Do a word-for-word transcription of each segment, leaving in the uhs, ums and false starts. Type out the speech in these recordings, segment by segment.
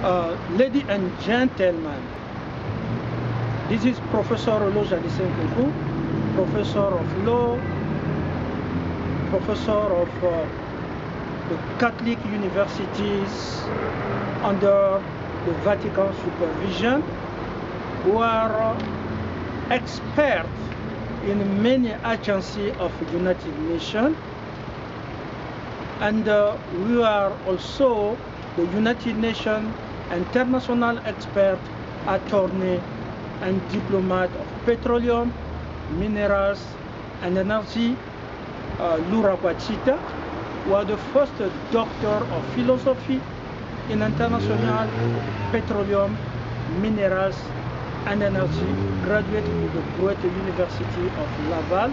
Uh, ladies and gentlemen, this is Professor Olo Jadissin Koukou, Professor of Law, Professor of uh, the Catholic universities under the Vatican supervision, who are experts in many agencies of the United Nations, and uh, we are also the United Nations international expert, attorney and diplomat of petroleum, minerals and energy, uh, Lura Kwachita, who are the first doctor of philosophy in international petroleum, minerals and energy, graduate from the Great University of Laval.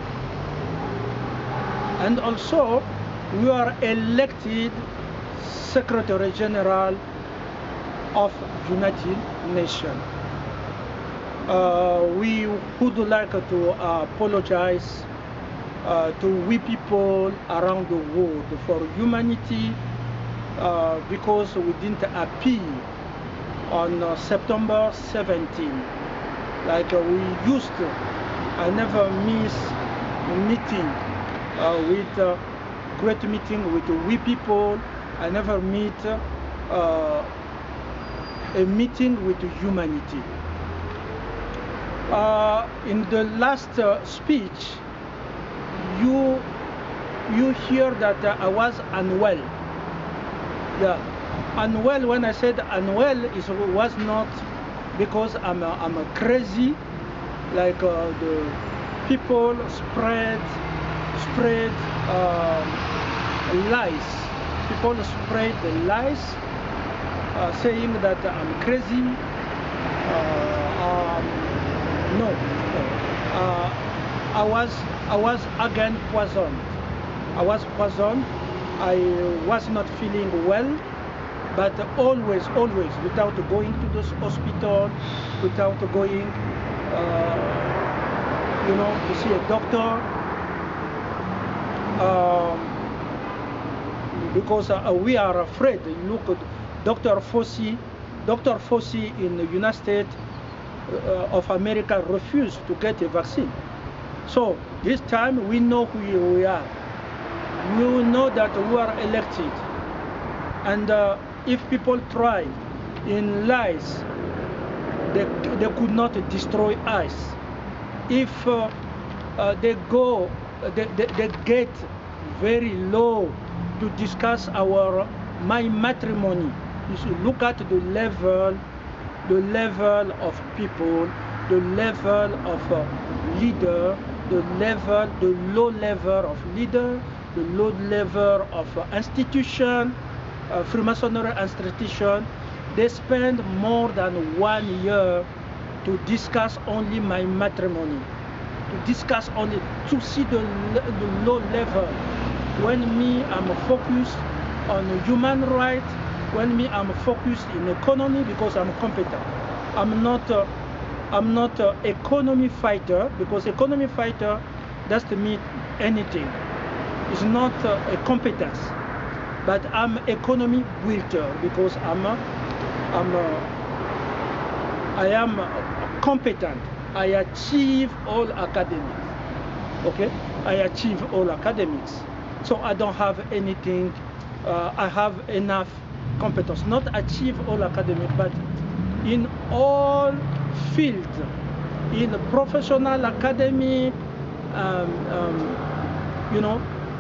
And also we are elected Secretary General of United Nations. Uh, we would like to uh, apologize uh, to we people around the world for humanity uh, because we didn't appear on uh, September seventeenth. Like uh, we used to. I never miss meeting uh, with uh, great meeting with we people. I never meet uh, a meeting with humanity. Uh, in the last uh, speech, you you hear that uh, I was unwell. Yeah, unwell. When I said unwell, it was not because I'm a, I'm a crazy, like uh, the people spread spread uh, lies. People spread the lies, uh, saying that I'm crazy. Uh, um, no, uh, I was I was again poisoned. I was poisoned. I was not feeling well, but always, always, without going to the hospital, without going, uh, you know, to see a doctor. Um, because uh, we are afraid. Look at Doctor Fauci. Doctor Fauci in the United States uh, of America refused to get a vaccine. So this time we know who we are. We will know that we are elected. And uh, if people try in lies, they, they could not destroy us. If uh, uh, they go, they, they, they get very low to discuss our my matrimony. You should look at the level, the level of people, the level of uh, leader, the level, the low level of leader, the low level of uh, institution, uh, Freemasonry institution. They spend more than one year to discuss only my matrimony, to discuss only, to see the, the low level. When me, I'm focused on human rights. When me, I'm focused in economy because I'm competent. I'm not, uh, I'm not an economy fighter because economy fighter doesn't mean anything. It's not uh, a competence. But I'm economy builder because I'm, a, I'm, a, I am competent. I achieve all academics. Okay, I achieve all academics. So I don't have anything, uh, I have enough competence, not achieve all academic, but in all fields, in professional, academic, um, um, you know,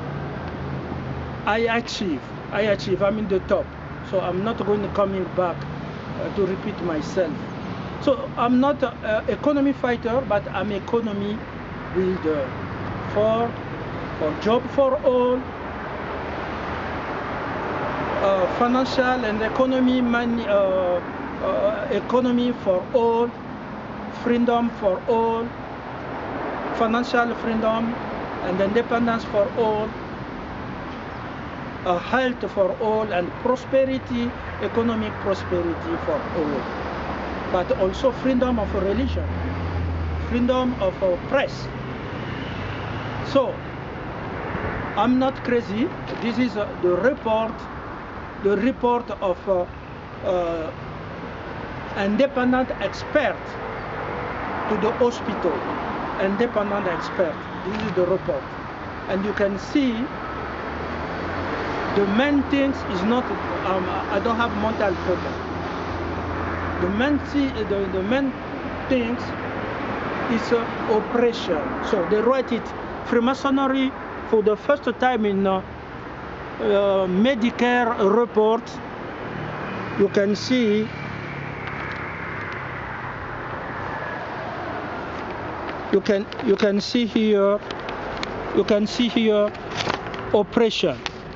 I achieve, I achieve, I'm in the top. So I'm not going to coming back uh, to repeat myself. So I'm not an economy fighter, but I'm economy builder for for job for all, uh, financial and economy money, uh, uh, economy for all, freedom for all, financial freedom and independence for all, uh, health for all, and prosperity, economic prosperity for all. But also freedom of religion, freedom of uh, press. So I'm not crazy. This is uh, the report, the report of uh, uh, independent expert to the hospital, independent expert. This is the report. And you can see the main things is not, um, I don't have mental problem. The main, the, the main things is uh, oppression. So they write it, Freemasonry for the first time in uh, uh, Medicare report. You can see you can you can see here you can see here oppression.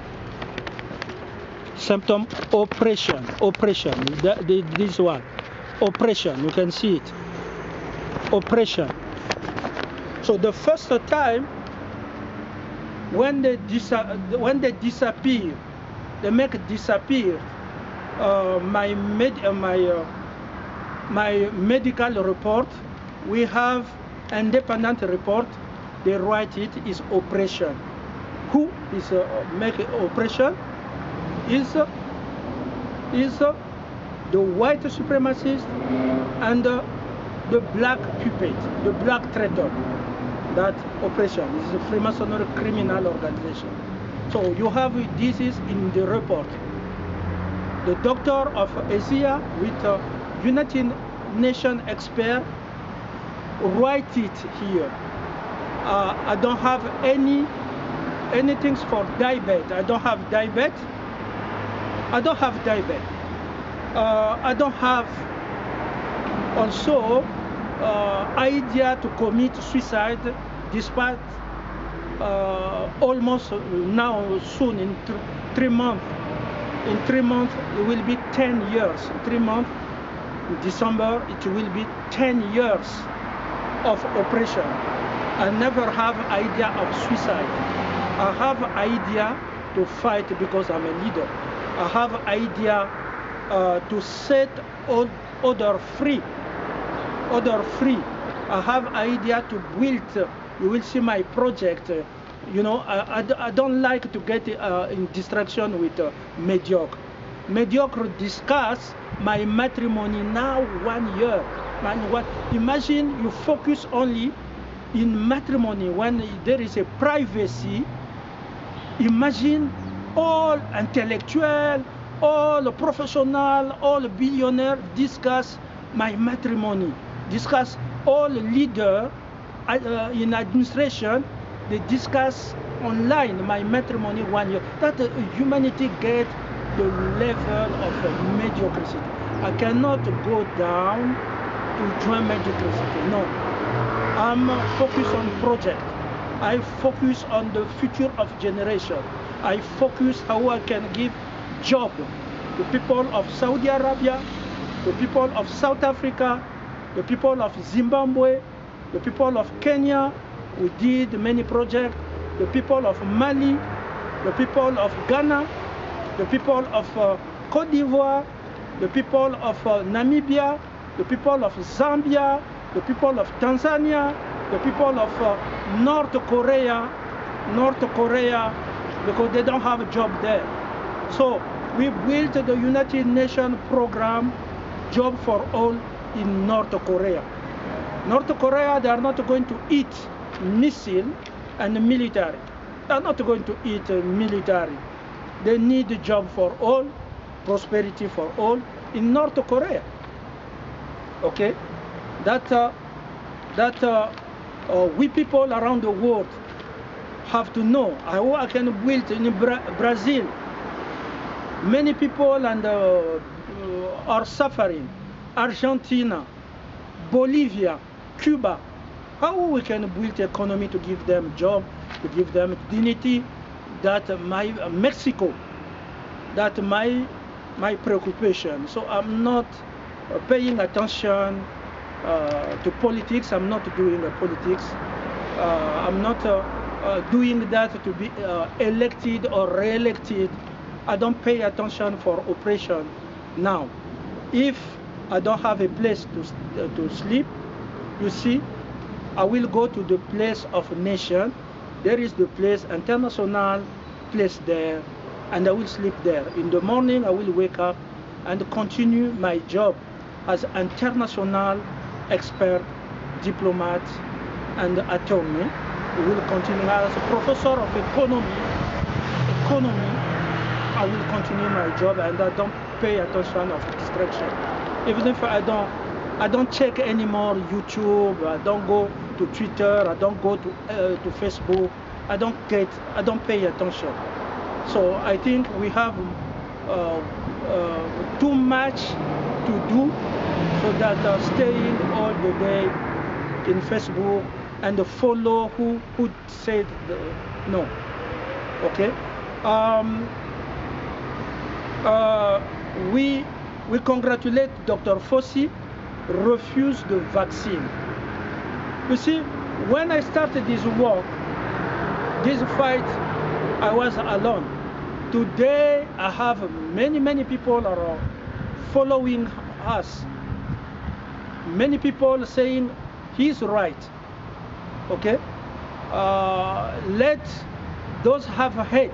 Symptom oppression, oppression, the, the, this one, oppression, you can see it, oppression. So the first time when they, dis when they disappear, they make disappear uh, my, med uh, my, uh, my medical report, we have independent report, they write it is oppression. Who is uh, make oppression? Is uh, is uh, the white supremacist and uh, the black puppet, the black traitor. That oppression is a Freemasonry criminal organization. So you have this is in the report. The doctor of Asia with uh, United Nations expert write it here. Uh, I don't have any anything for diabetes. I don't have diabetes. I don't have diabetes. Uh, I don't have also uh, idea to commit suicide despite uh, almost now soon in th three months. In three months it will be ten years. In three months, in December, it will be ten years of oppression. I never have idea of suicide. I have idea to fight because I'm a leader. I have idea uh, to set all other free, other free. I have idea to build. Uh, you will see my project. Uh, you know, I, I, I don't like to get uh, in distraction with uh, mediocre. Mediocre discuss my matrimony now one year. Man, what? Imagine you focus only in matrimony when there is a privacy. Imagine all intellectual, all professional, all billionaire discuss my matrimony, discuss all leader uh, in administration, they discuss online my matrimony one year. That uh, humanity get the level of uh, mediocrity. I cannot go down to join mediocrity, no. I'm uh, focused on project. I focus on the future of generation. I focus how I can give job to people of Saudi Arabia, the people of South Africa, the people of Zimbabwe, the people of Kenya. We did many projects. The people of Mali, the people of Ghana, the people of uh, Cote d'Ivoire, the people of uh, Namibia, the people of Zambia, the people of Tanzania, the people of uh, North Korea, North Korea, because they don't have a job there. So we built the United Nations program, Job for All, in North Korea. North Korea, they are not going to eat missile and military. They are not going to eat uh, military. They need a job for all, prosperity for all in North Korea. Okay, that uh, that uh, uh, we people around the world have to know how I can build in Bra Brazil. Many people and uh, uh, are suffering. Argentina, Bolivia, Cuba. How we can build economy to give them job, to give them dignity? That uh, my uh, Mexico, that my my preoccupation. So I'm not uh, paying attention uh, to politics. I'm not doing uh, politics. Uh, I'm not uh, uh, doing that to be uh, elected or re-elected. I don't pay attention for oppression now. If I don't have a place to, uh, to sleep, you see, I will go to the place of nation. There is the place, international place there, and I will sleep there. In the morning, I will wake up and continue my job as international expert, diplomat, and attorney. I will continue as a professor of economy. Economy, I will continue my job, and I don't pay attention of distraction. Even if I don't, I don't check anymore YouTube. I don't go to Twitter. I don't go to uh, to Facebook. I don't get. I don't pay attention. So I think we have uh, uh, too much to do, so that uh, staying all the day in Facebook and follow who who said the, no. Okay. Um, uh, we we congratulate Doctor Fauci refused the vaccine. You see, when I started this work, this fight, I was alone. Today, I have many, many people are following us. Many people saying he's right. Okay, uh, let those have hate.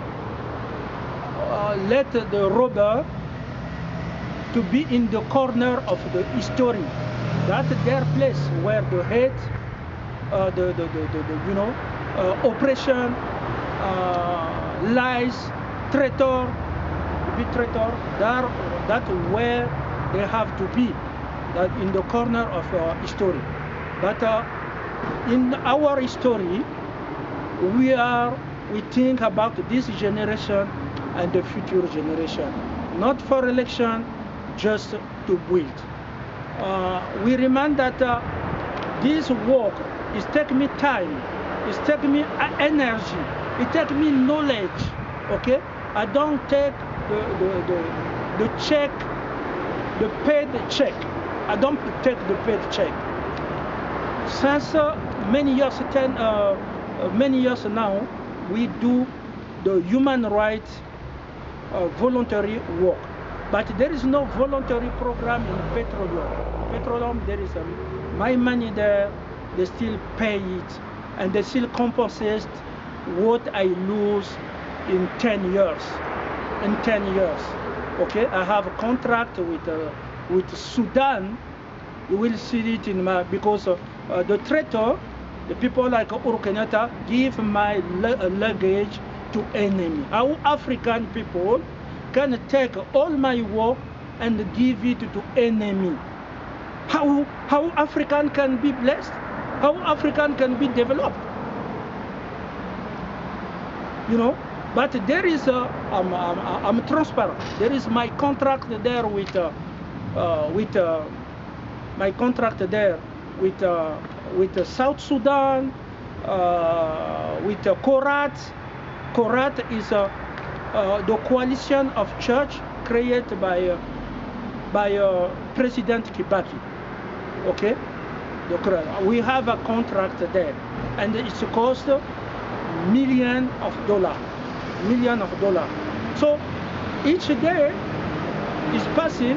Uh, let the robber to be in the corner of the history. That's their place where the hate, uh, the, the, the, the, the you know, uh, oppression, uh, lies, traitor, to be traitor. That that's where they have to be. That in the corner of uh, history. But uh, in our history, we are we think about this generation and the future generation, not for election, just to build. Uh, we remind that uh, this work is taking me time, it's taking me energy, it takes me knowledge. Okay, I don't take the the, the, the check, the paid check. I don't take the paid check. Since uh, many years, ten, uh, uh, many years now, we do the human rights uh, voluntary work. But there is no voluntary program in petroleum. Petroleum, there is um, my money there, they still pay it, and they still compensate what I lose in ten years. In ten years, okay? I have a contract with uh, with Sudan. You will see it in my, because uh, uh, the traitor, the people like Uhuru Kenyatta, give my luggage to enemy. How African people can take all my work and give it to enemy? How how African can be blessed? How African can be developed? You know. But there is a, I'm, I'm, I'm transparent. There is my contract there with uh, uh, with uh, my contract there with uh, with uh, South Sudan, uh, with uh, Korat. Korat is uh, uh, the coalition of church created by uh, by uh, President Kibaki. Okay, the, we have a contract there, and it's cost million of dollars. Million of dollars. So each day is passing.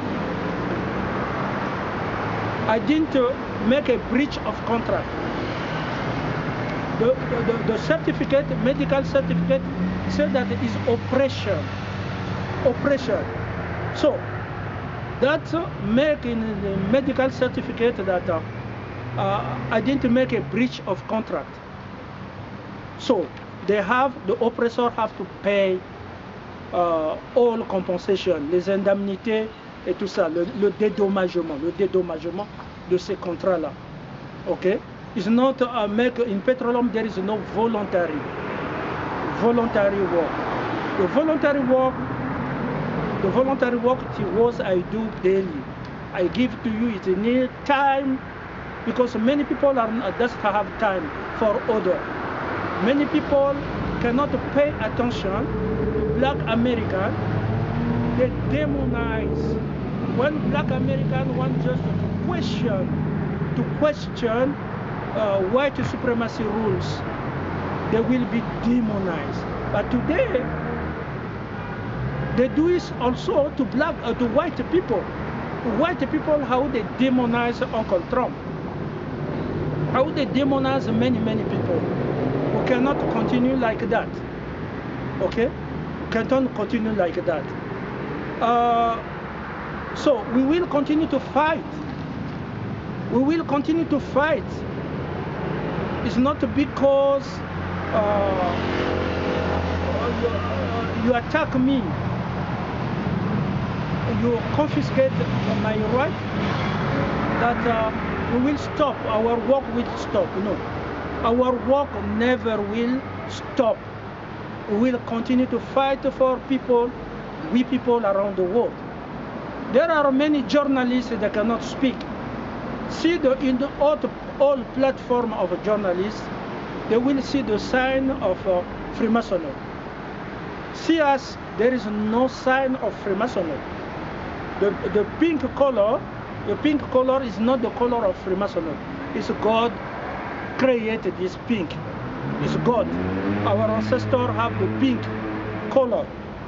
I didn't uh, make a breach of contract. The, the, the, the certificate, medical certificate, said that it is oppression. Oppression. So that uh, make in the medical certificate that uh, uh, I didn't make a breach of contract. So they have, the oppressor have to pay uh, all compensation, les indemnités et tout ça, le, le dédommagement, le dédommagement de ces contrats-là. Okay? It's not uh, make, in petroleum there is no voluntary, voluntary work. The voluntary work, the voluntary work it was I do daily. I give to you, it need time, because many people are doesn't have time for other. Many people cannot pay attention to Black American. They demonize. When Black American want just to question, to question uh, white supremacy rules, they will be demonized. But today, they do it also to black, uh, to white people. To white people, how they demonize Uncle Trump. How they demonize many, many people. We cannot continue like that. Okay? We cannot continue like that. Uh, So we will continue to fight. We will continue to fight. It's not because uh, you, uh, you attack me, you confiscate my right, that uh, we will stop, our work will stop. No, our work never will stop. We will continue to fight for people, we people around the world. There are many journalists that cannot speak. See the, in the all, all platform of journalists, they will see the sign of uh, Freemasonry. See us, there is no sign of Freemasonry. The, the pink color, the pink color is not the color of Freemasonry. It's God created this pink. It's God. Our ancestors have the pink color.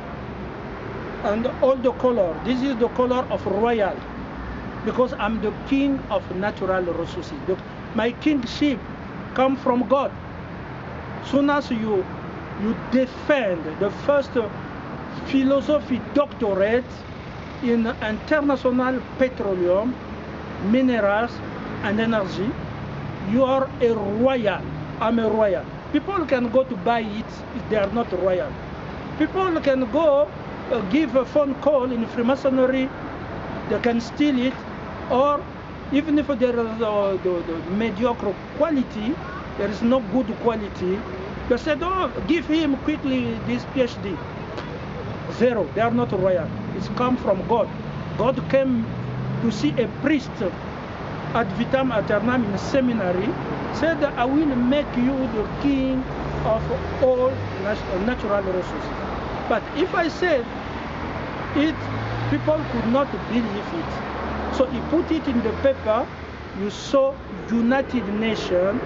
And all the color, this is the color of royal. Because I'm the king of natural resources. The, my kingship comes from God. Soon as you, you defend the first philosophy doctorate in international petroleum, minerals, and energy, you are a royal. I'm a royal. People can go to buy it if they are not royal. People can go uh, give a phone call in Freemasonry, they can steal it, or even if there is uh, the, the mediocre quality, there is no good quality, they said, oh, give him quickly this PhD. Zero, they are not royal. It's come from God. God came to see a priest ad vitam aeternam in a seminary, said, I will make you the king of all natural resources. But if I said it, people could not believe it. So he put it in the paper. You saw United Nations,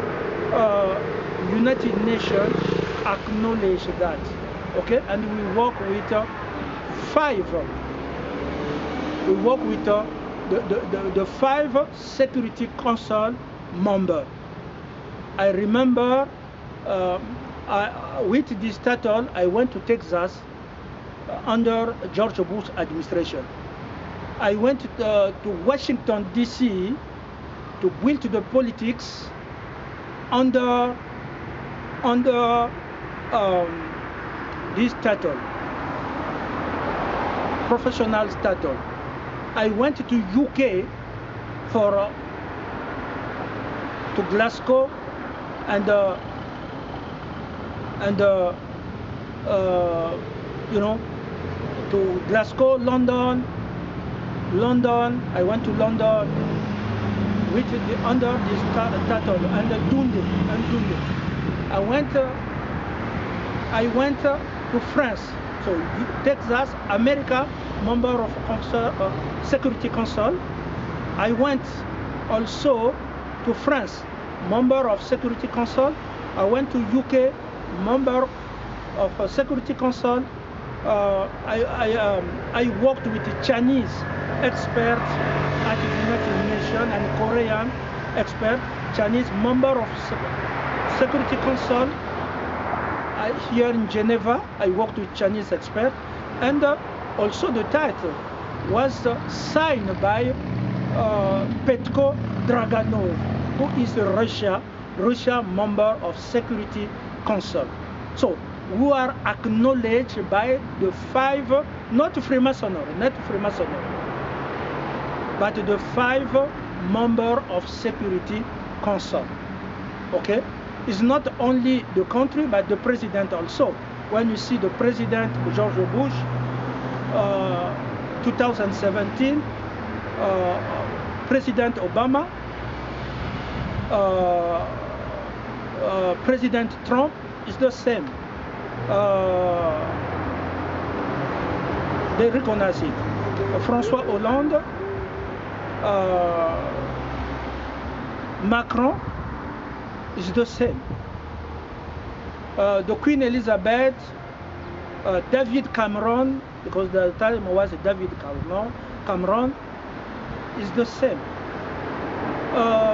uh, United Nations acknowledge that. Okay, and we work with uh, five. We work with uh, the, the, the, the five Security Council members. I remember uh, I, with this title, I went to Texas uh, under George Bush administration. I went uh, to Washington, D C to build the politics under, under um, this title, professional title. I went to U K for uh, to Glasgow and uh, and uh, uh, you know, to Glasgow, London, London. I went to London with the, under this title, under Dundee, and Dundee. I went. Uh, I went uh, to France, so Texas, America, member of Council, uh, Security Council. I went also to France, member of Security Council. I went to U K, member of uh, Security Council. Uh, I, I, um, I worked with the Chinese experts at the United Nations and Korean expert, Chinese member of Security Council. I, here in Geneva, I worked with Chinese experts, and uh, also the title was uh, signed by uh, Petko Draganov, who is a Russia, Russia member of Security Council. So we are acknowledged by the five, not Freemasonry, not Freemasonry, but the five member of Security Council. Okay. It's not only the country, but the president also. When you see the president, George Bush, uh, two thousand seventeen, uh, President Obama, uh, uh, President Trump, is the same. Uh, they recognize it. François Hollande, uh, Macron, is the same. Uh, the Queen Elizabeth, uh, David Cameron, because the time was David Cameron, Cameron is the same. Uh,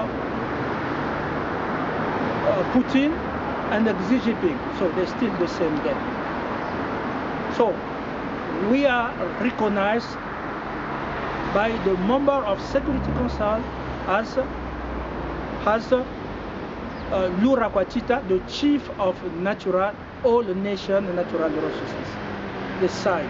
uh, Putin and Xi Jinping, so they're still the same then. So we are recognized by the member of Security Council as, as uh, Lura Kwachita, the chief of natural, all nation natural resources, the side.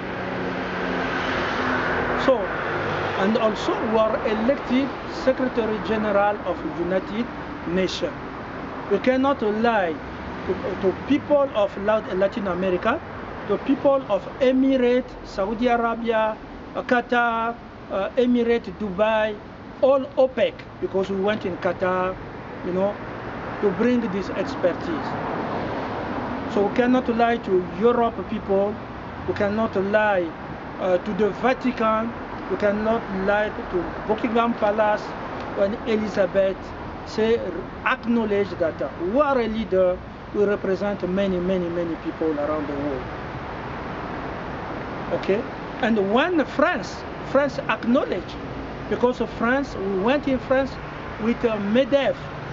So, and also we are elected Secretary General of United Nations. We cannot lie to, to people of Latin America, to people of Emirates, Saudi Arabia, Qatar, uh, Emirates, Dubai, all OPEC, because we went in Qatar, you know, to bring this expertise. So we cannot lie to Europe people, we cannot lie uh, to the Vatican, we cannot lie to Buckingham Palace when Elizabeth say, acknowledge that uh, we are a leader, we represent many, many, many people around the world. Okay? And when France, France acknowledged, because of France, we went in France with uh, MEDEF,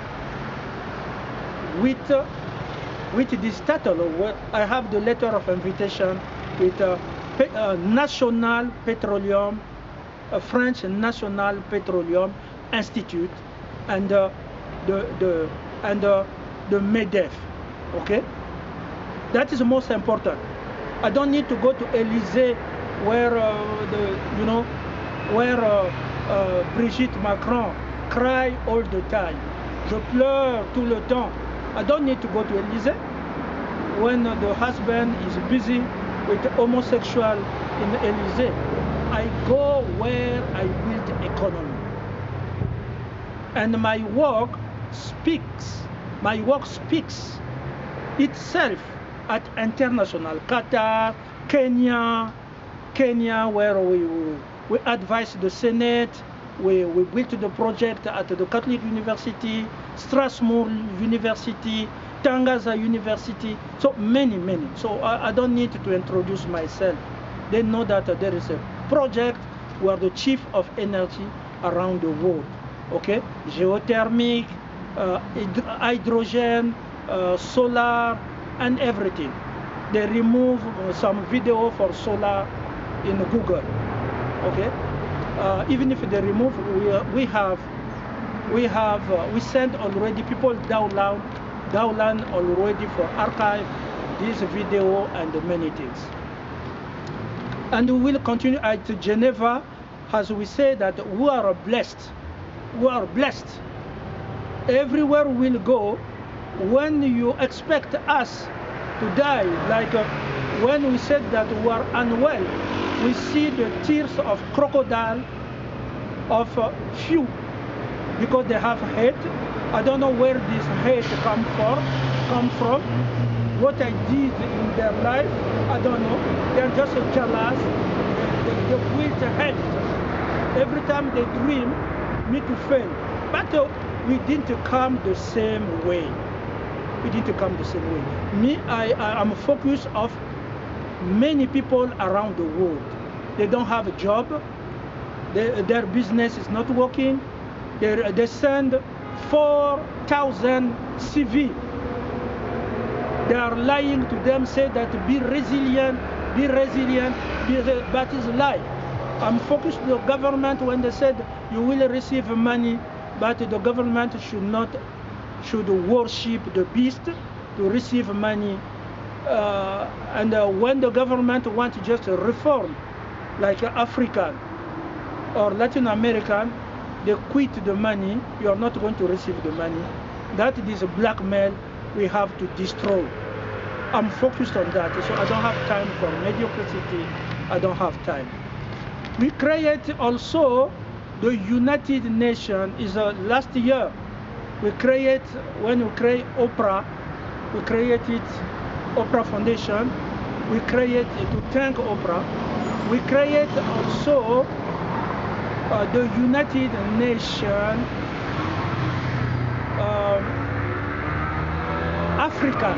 with, uh, with this title. I have the letter of invitation with uh, uh, National Petroleum, uh, French National Petroleum Institute, and uh, the the and uh, the MEDEF. Okay, that is the most important. I don't need to go to Élysée, where uh, the you know where uh, uh, Brigitte Macron cry all the time. Je pleure tout le temps. I don't need to go to Élysée when uh, the husband is busy with the homosexual in Élysée. I go where I build economy. And my work speaks, my work speaks itself at international, Qatar, Kenya, Kenya, where we, we advise the Senate, we, we built the project at the Catholic University, Strasbourg University, Tangaza University, so many, many. So I, I don't need to introduce myself. They know that uh, there is a project where the chief of energy around the world. Okay, geothermic, uh, hydrogen, uh, solar, and everything. They remove uh, some video for solar in Google. Okay, uh, even if they remove, we, uh, we have, we have, uh, we send already people download, download already for archive this video and many things. And we will continue at Geneva, as we say that we are blessed. We are blessed. Everywhere we'll go, when you expect us to die, like uh, when we said that we are unwell, we see the tears of crocodile of uh, few, because they have hate. I don't know where this hate come from, come from. What I did in their life, I don't know. They're just jealous. They, they, they build hate. Every time they dream, me to fail, but uh, we didn't come the same way. We didn't come the same way. Me, I, I am focused of many people around the world. They don't have a job. They, their business is not working. They, they send four thousand C V. They are lying to them, say that be resilient, be resilient, be re that is a lie. I'm focused on the government when they said you will receive money, but the government should not, should worship the beast to receive money. Uh, and uh, when the government wants just a reform, like African or Latin American, they quit the money, you are not going to receive the money. That is a blackmail we have to destroy. I'm focused on that, so I don't have time for mediocrity, I don't have time. We create also the United Nations. Is uh, last year we create, when we create Oprah, we created Oprah Foundation. We create to thank Oprah. We create also uh, the United Nations um, African,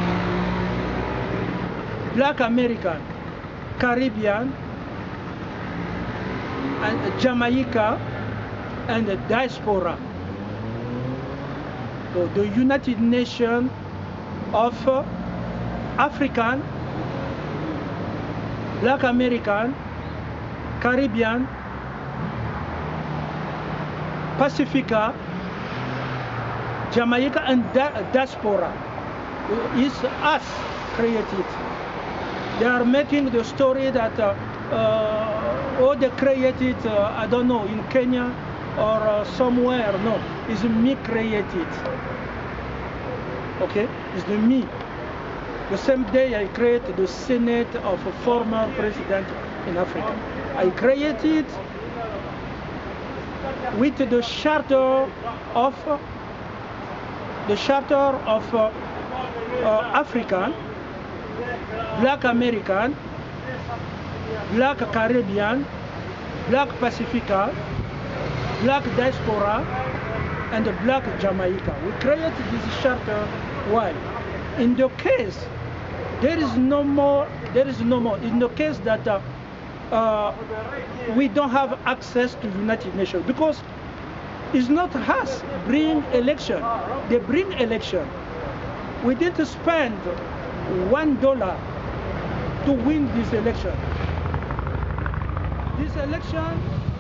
Black American, Caribbean, and Jamaica, and the diaspora. So the United Nations of uh, African, Black American, Caribbean, Pacifica, Jamaica, and di diaspora. It's us created. They are making the story that uh, uh, oh, they created, uh, I don't know, in Kenya or uh, somewhere. No, it's me created. Okay, it's the me. The same day I created the Senate of a former president in Africa. I created with the charter of the charter of uh, uh, African, Black American, Black Caribbean, Black Pacifica, Black Diaspora, and the Black Jamaica. We created this charter. Why? In the case there is no more, there is no more. In the case that uh, uh, we don't have access to United Nations, because it's not us bring election. They bring election. We didn't spend one dollar to win this election. This election,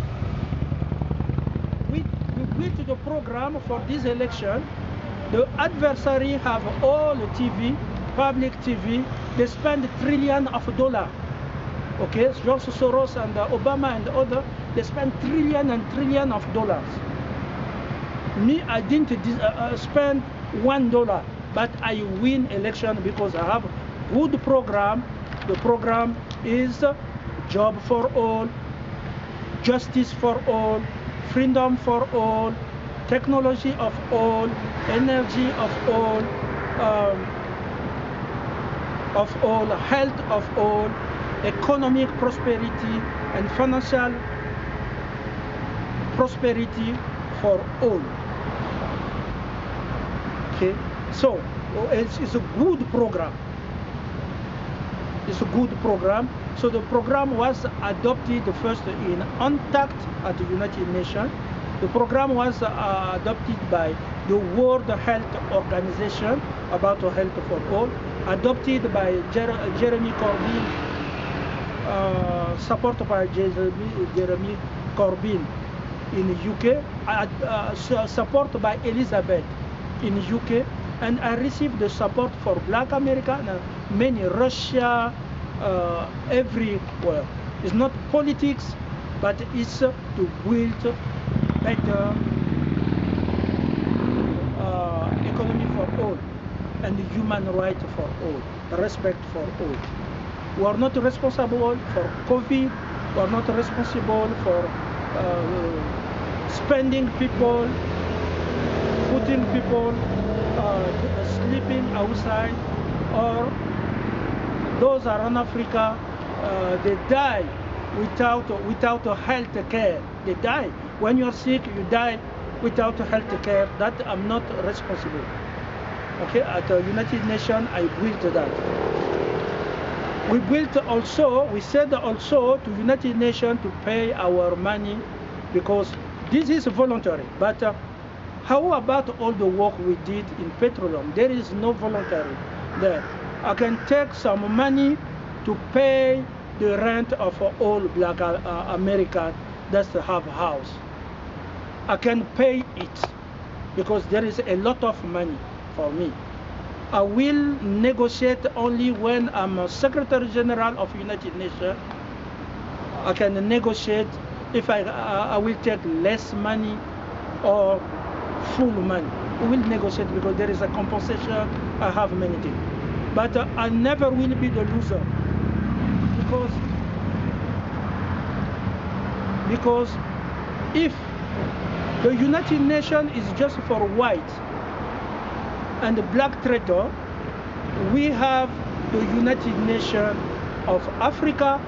we, we built the program for this election. The adversary have all the T V, public T V. They spend trillion of dollars. Okay, George Soros and uh, Obama and other, they spend trillion and trillion of dollars. Me, I didn't uh, uh, spend one dollar, but I win election because I have good program. The program is job for all, justice for all, freedom for all, technology of all, energy of all, um, of all, health of all, economic prosperity and financial prosperity for all. Okay, so it's, it's a good program. It's a good program. So the program was adopted first in UNCTAD at the United Nations. The program was uh, adopted by the World Health Organization about health for all, adopted by Jer Jeremy Corbyn, uh, supported by Jeremy, Jeremy Corbyn in the U K, uh, uh, supported by Elizabeth in the U K, and I received the support for Black America and many Russia, uh, everywhere. It's not politics, but it's to build better uh, economy for all and human rights for all, respect for all. We are not responsible for COVID. We are not responsible for uh, spending people, putting people uh, sleeping outside, or those are in Africa, uh, they die without without health care. They die. When you're sick, you die without health care. That I'm not responsible. Okay, at the United Nations, I built that. We built also, we said also to United Nations to pay our money, because this is voluntary. But uh, how about all the work we did in petroleum? There is no voluntary there. I can take some money to pay the rent of all Black uh, Americans that have a house. I can pay it because there is a lot of money for me. I will negotiate only when I'm a Secretary General of United Nations. I can negotiate if I, uh, I will take less money or full money. We will negotiate because there is a compensation. I have many things. But uh, I never will be the loser, because because if the United Nations is just for white and the black traitor, we have the United Nations of Africa,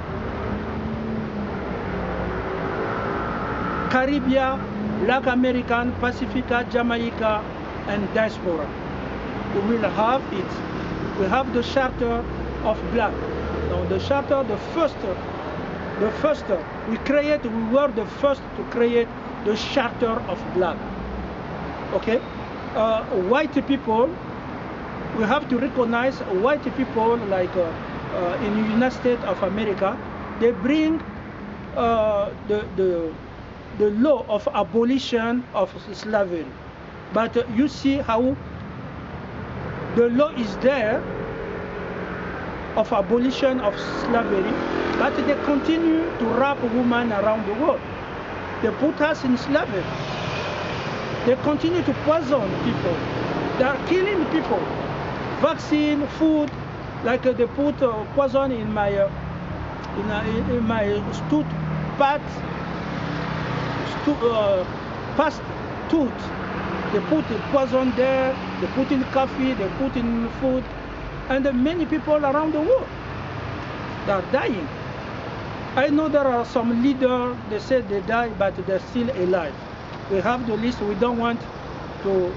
Caribbean, Black American, Pacifica, Jamaica, and diaspora. We will have it. We have the Charter of Black. Now the Charter, the first, the first, we create, we were the first to create the Charter of Black. Okay? Uh, white people, we have to recognize white people like uh, uh, in the United States of America, they bring uh, the, the, the law of abolition of slavery. But uh, you see how the law is there of abolition of slavery, but they continue to rape women around the world. They put us in slavery. They continue to poison people. They are killing people. Vaccine, food, like uh, they put uh, poison in my uh, in, uh, in my tooth pat, stu uh, past tooth. They put the poison there. They put in coffee. They put in food, and uh, many people around the world they are dying. I know there are some leaders. They said they die, but they're still alive. We have the list. We don't want to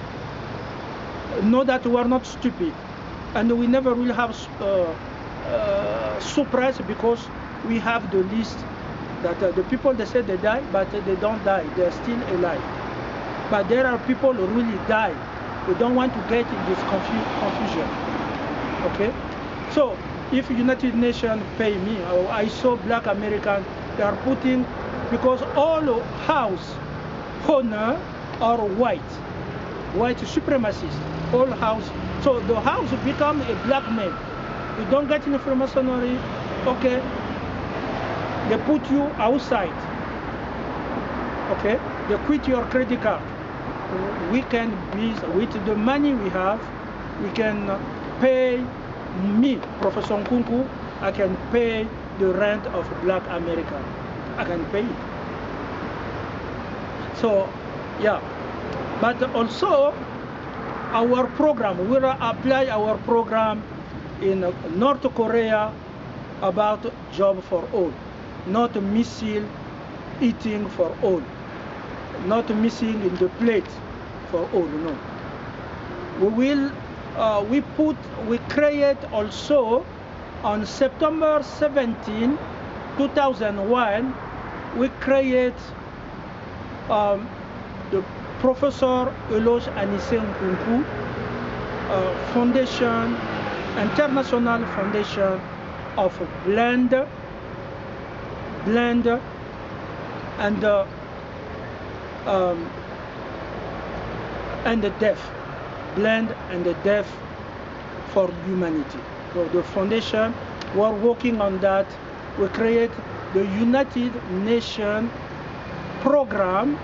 know that we are not stupid, and we never will have uh, uh, surprise because we have the list that uh, the people they say they die, but they don't die. They are still alive. But there are people who really die. We don't want to get in this confu confusion. Okay, so if United Nations pay me, or I saw Black Americans, they are putting because all house owner are white, white supremacists. All house, so the house become a black man. You don't get in Freemasonry, okay? They put you outside, okay? They quit your credit card. We can be with the money we have, we can pay me, Professor Nkunku. I can pay the rent of Black America. I can pay it. So, yeah, but also. Our program, we will apply our program in North Korea about job for all, not missile eating for all, not missing in the plate for all, no. We will, uh, we put, we create also on September seventeenth, two thousand one, we create um, the Professor Eloge Anissé Nkunku uh, Foundation, International Foundation of Blend, Blend, and uh, um, and the Deaf, Blend and the Deaf for Humanity. So the foundation, we're working on that. We create the United Nations program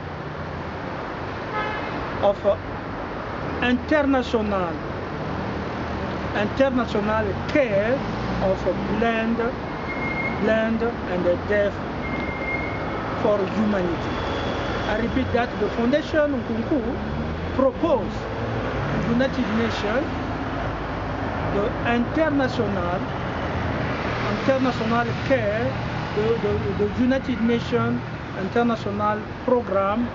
of uh, international international care of uh, blind, blind and uh, deaf for humanity. I repeat that the Foundation Nkunku proposed United Nations the international international care, the, the, the United Nations international program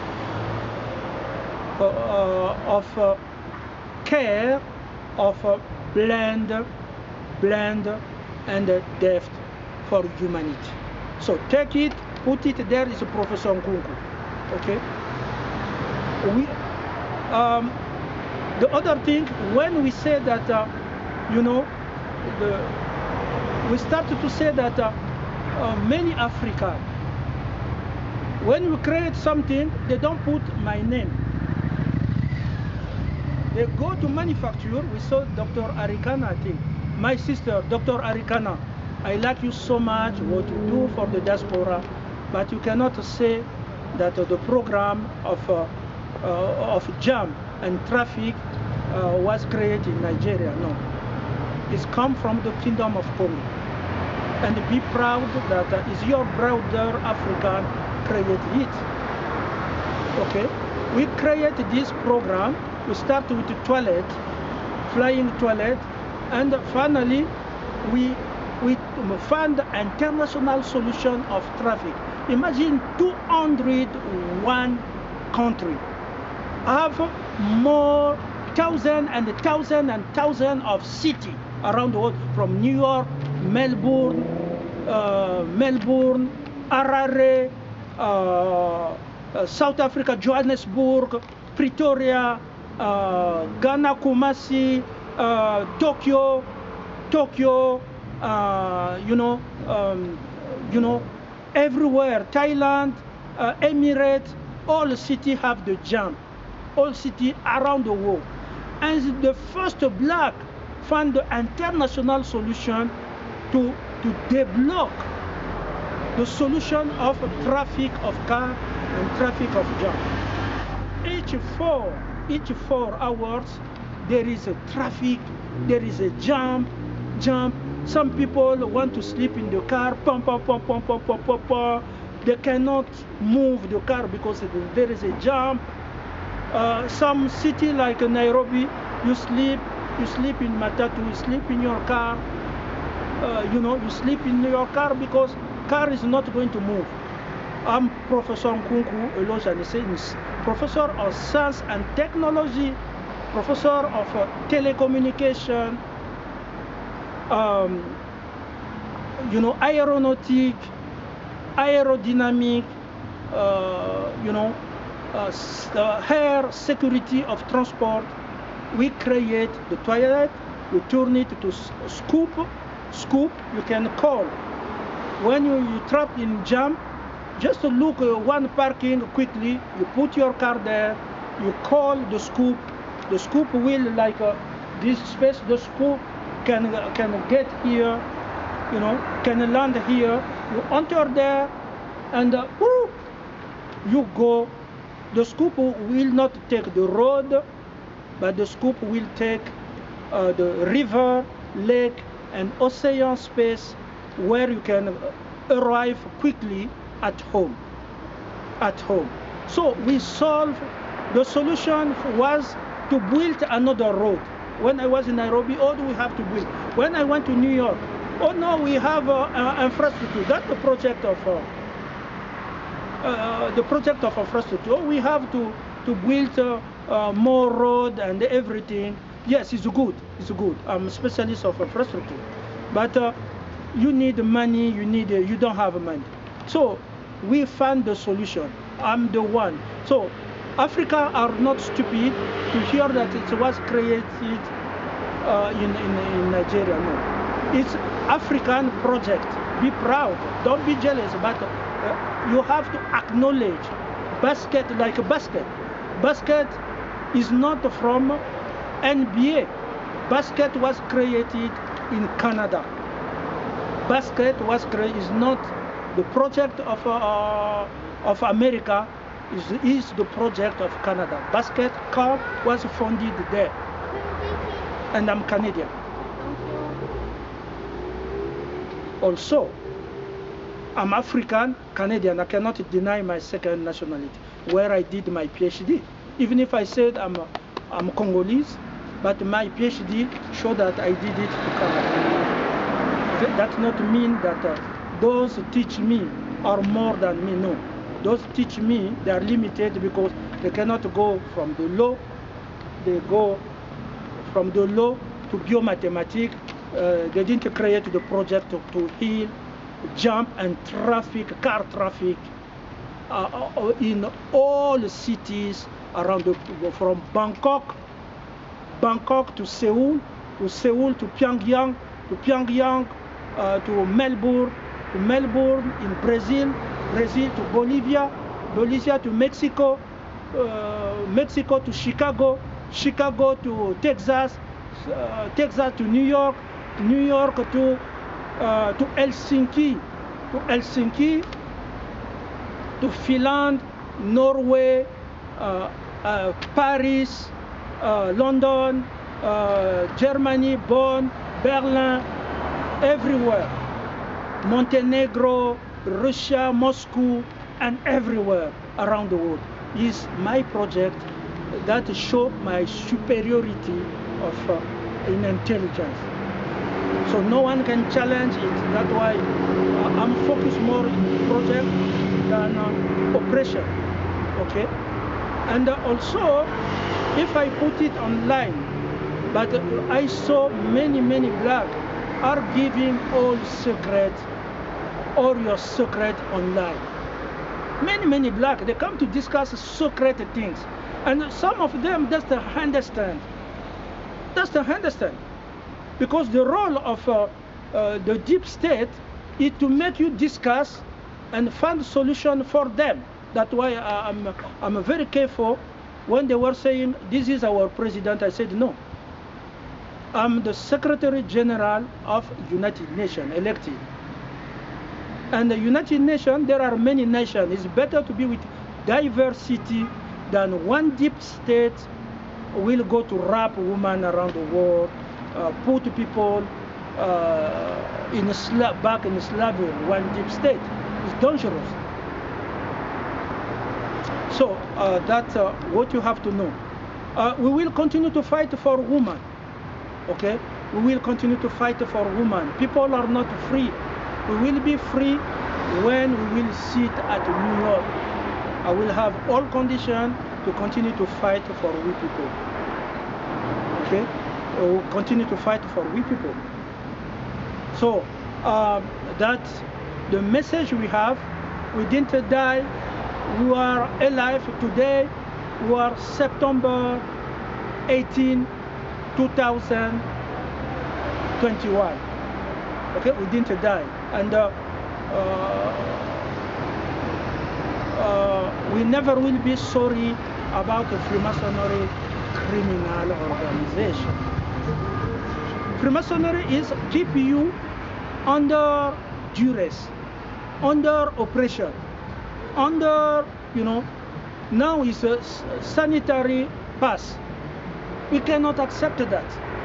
Uh, uh, of uh, care of uh, blind, blind and uh, deaf for humanity. So take it, put it there. Is Professor Nkunku. Okay. We, um, the other thing, when we say that, uh, you know, the, we started to say that uh, uh, many Africans, when we create something, they don't put my name. They go to manufacture. We saw Doctor Arikana, I think. My sister, Doctor Arikana, I like you so much, what you do for the diaspora, but you cannot say that uh, the program of, uh, uh, of jam and traffic uh, was created in Nigeria. No. It's come from the Kingdom of Congo. And be proud that uh, is your brother African created it. Okay? We created this program. We start with the toilet, flying toilet, and finally we we found international solution of traffic. Imagine two hundred one country have more thousand and thousand and thousand of city around the world, from New York, Melbourne, uh, Melbourne, Harare, uh, uh, South Africa, Johannesburg, Pretoria, uh, Ghana, Kumasi, uh, Tokyo, Tokyo, uh, you know, um, you know, everywhere, Thailand, uh, Emirates, all cities have the jump, all cities around the world. And the first black found the international solution to, to develop the solution of traffic of car and traffic of jump. Each four, each four hours, there is a traffic, there is a jump, jump. Some people want to sleep in the car, pum, pum, pum, pum, pum, pum, pum, pum. They cannot move the car because there is a jump. Uh, some city like Nairobi, you sleep, you sleep in matatu, you sleep in your car. Uh, you know, you sleep in your car because car is not going to move. I'm Professor Nkunku Elojanise, Professor of Science and Technology, Professor of uh, Telecommunication, um, you know, aeronautic, aerodynamic, uh, you know, uh, uh, air security of transport. We create the toilet, we turn it to scoop, scoop, you can call. When you, you trap in jam, just look uh, one parking quickly, you put your car there, you call the scoop, the scoop will like uh, this space, the scoop can, uh, can get here, you know, can land here, you enter there, and uh, whoo, you go. The scoop will not take the road, but the scoop will take uh, the river, lake, and ocean space where you can arrive quickly at home. At home. So we solve, the solution was to build another road. When I was in Nairobi, all we have to build. When I went to New York, oh no, we have uh, uh, infrastructure. That's the project of uh, uh, the project of infrastructure. Oh, we have to to build uh, uh, more road and everything. Yes, it's good. It's good. I'm a specialist of infrastructure, but uh, you need money. You need. Uh, you don't have money. So we found the solution. I'm the one. So Africa are not stupid to hear that it was created uh, in, in, in Nigeria. No, it's African project. Be proud. Don't be jealous. But uh, you have to acknowledge basket like a basket. Basket is not from N B A. Basket was created in Canada. Basket was created is not the project of uh, of America. Is, is the project of Canada. Basket car was founded there, and I'm Canadian. Also, I'm African Canadian. I cannot deny my second nationality, where I did my PhD. Even if I said I'm I'm Congolese, but my PhD showed that I did it to Canada. That not mean that uh, those who teach me are more than me. No. Those teach me, they are limited because they cannot go from the law, they go from the law to biomathematics. Uh, they didn't create the project to, to heal, jump and traffic, car traffic uh, in all cities around the, from Bangkok, Bangkok to Seoul, to Seoul to Pyongyang, to Pyongyang uh, to Melbourne, to Melbourne in Brazil, Brazil to Bolivia, Bolivia to Mexico, uh, Mexico to Chicago, Chicago to Texas, uh, Texas to New York, New York to uh, to Helsinki, to Helsinki, to Finland, Norway, uh, uh, Paris, uh, London, uh, Germany, Bonn, Berlin, everywhere, Montenegro, Russia, Moscow, and everywhere around the world is my project that show my superiority of uh, in intelligence. So no one can challenge it. That's why uh, I'm focused more in project than uh, operation. Okay, and uh, also if I put it online, but uh, I saw many many black are giving all secrets. Or your secret online. Many, many black, they come to discuss secret things. And some of them doesn't understand. Doesn't understand. Because the role of uh, uh, the deep state is to make you discuss and find solution for them. That's why I, I'm, I'm very careful. When they were saying, this is our president, I said, no. I'm the Secretary General of United Nations, elected. And the United Nations, there are many nations. It's better to be with diversity than one deep state will go to rape women around the world, uh, put people uh, in a back in slavery, one deep state. It's dangerous. So uh, that's uh, what you have to know. Uh, we will continue to fight for women. Okay? We will continue to fight for women. People are not free. We will be free when we will sit at New York. I will have all conditions to continue to fight for we people. Okay? We will continue to fight for we people. So uh, that's the message we have. We didn't die. We are alive today. We are September eighteenth, two thousand twenty-one. Okay, we didn't die. And uh, uh, uh, we never will be sorry about the Freemasonry criminal organization. Freemasonry is keep you under duress, under oppression, under, you know, now is a sanitary pass. We cannot accept that.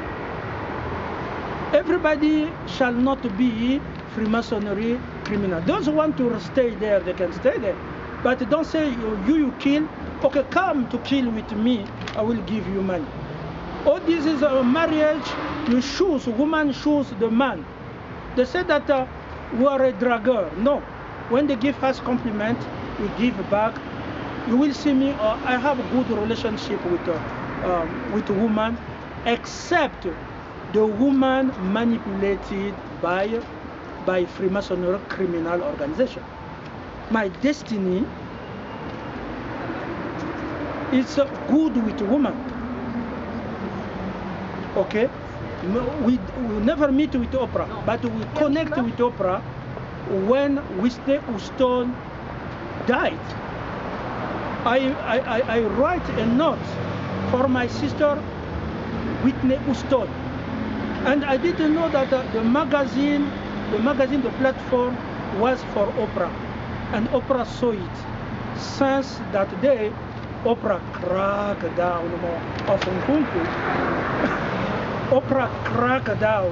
Everybody shall not be Freemasonry criminal. Those who want to stay there, they can stay there. But don't say, you, you, you kill. Okay, come to kill with me, I will give you money. Oh, this is a marriage, you choose, woman choose the man. They say that uh, we are a drugger. No. When they give us compliment, we give back. You will see me, uh, I have a good relationship with, uh, um, with women, except the woman manipulated by, by Freemasonry criminal organization. My destiny is uh, good with women. Okay? We, we never meet with Oprah, but we connect with Oprah when Whitney Houston died. I, I, I write a note for my sister Whitney Houston. And I didn't know that uh, the magazine, the magazine, the platform was for Oprah. And Oprah saw it. Since that day, Oprah cracked down of Nkunku. Oprah cracked down.